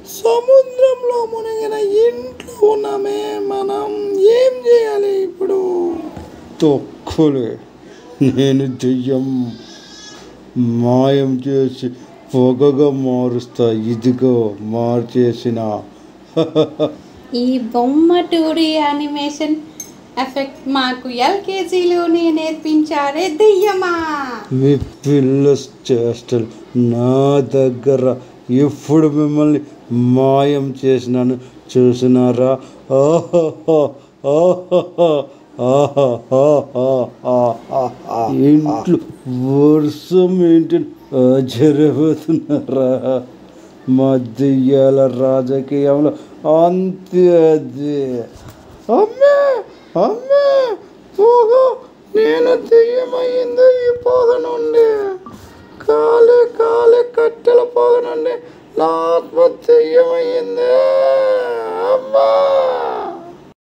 సముద్రంలో మునిగిన ఇంట్లో ఉన్నామే. మనం ఏం చేయాలి ఇప్పుడు? తొక్కులే, నేను దెయ్యం మాయం చేసి పొగగా మారుస్తా. ఇదిగో మార్చేసిన. ఈ బొమ్మ 2D యానిమేషన్ ఎఫెక్ట్ మాకు ఎల్కేజీలోనే నేర్పించారే దెయ్యమా. మీ పిల్ల చేష్టలు నా దగ్గర ఎప్పుడు మిమ్మల్ని మాయం చేసినాను చూసినారా? ఇంట్లో వర్షం ఏంటి ఆశ్చర్యపోతున్నారా? మా దెయ్యాల రాజకీయంలో అంతే. అది అమ్మే అమ్మే పొగ, నేను దెయ్యమయ్యింది. ఈ పొగ నుండి కాలే కట్టెల పొగ నుండి నా ఆత్మ దెయ్యమయ్యింది.